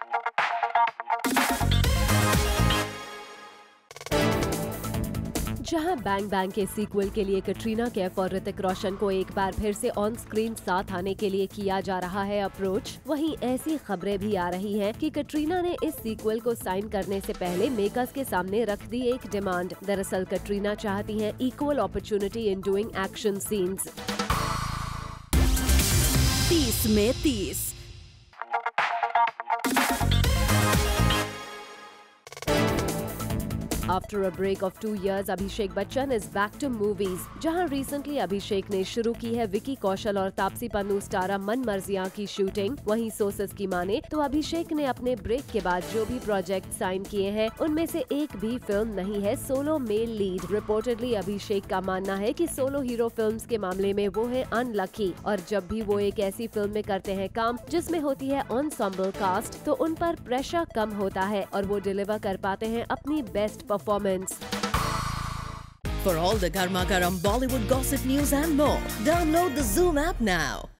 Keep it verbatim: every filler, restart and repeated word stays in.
जहां bang bang के sequel के लिए कटरीना कैफ और ऋतिक रोशन को एक बार फिर से ऑन स्क्रीन साथ आने के लिए किया जा रहा है अप्रोच, वहीं ऐसी खबरें भी आ रही हैं कि कटरीना ने इस सीक्वल को साइन करने से पहले मेकर्स के सामने रख दी एक डिमांड। दरअसल कटरीना चाहती हैं equal opportunity in doing action scenes. तीस में तीस। After a break of two years, Abhishek Bachchan is back to movies, जहां recently अभिषेक ने शुरू की है विकी कौशल और तापसी पन्नू स्टारा मन मर्जियां की शूटिंग। वहीं सोर्सेस की माने तो अभिषेक ने अपने ब्रेक के बाद जो भी प्रोजेक्ट साइन किए हैं उनमें से एक भी फिल्म नहीं है solo male lead. Reportedly Abhishek का मानना है कि सोलो हीरो फिल्म्स के मामले में वो है अनलकी, और जब भी वो एक ऐसी फिल्म में करते हैं काम जिसमें होती है ensemble कास्ट, तो उन पर प्रेशर कम होता है और वो डिलीवर कर पाते हैं अपनी best performance. For all the Garma Garam Bollywood gossip news and more, download the Zoom app now.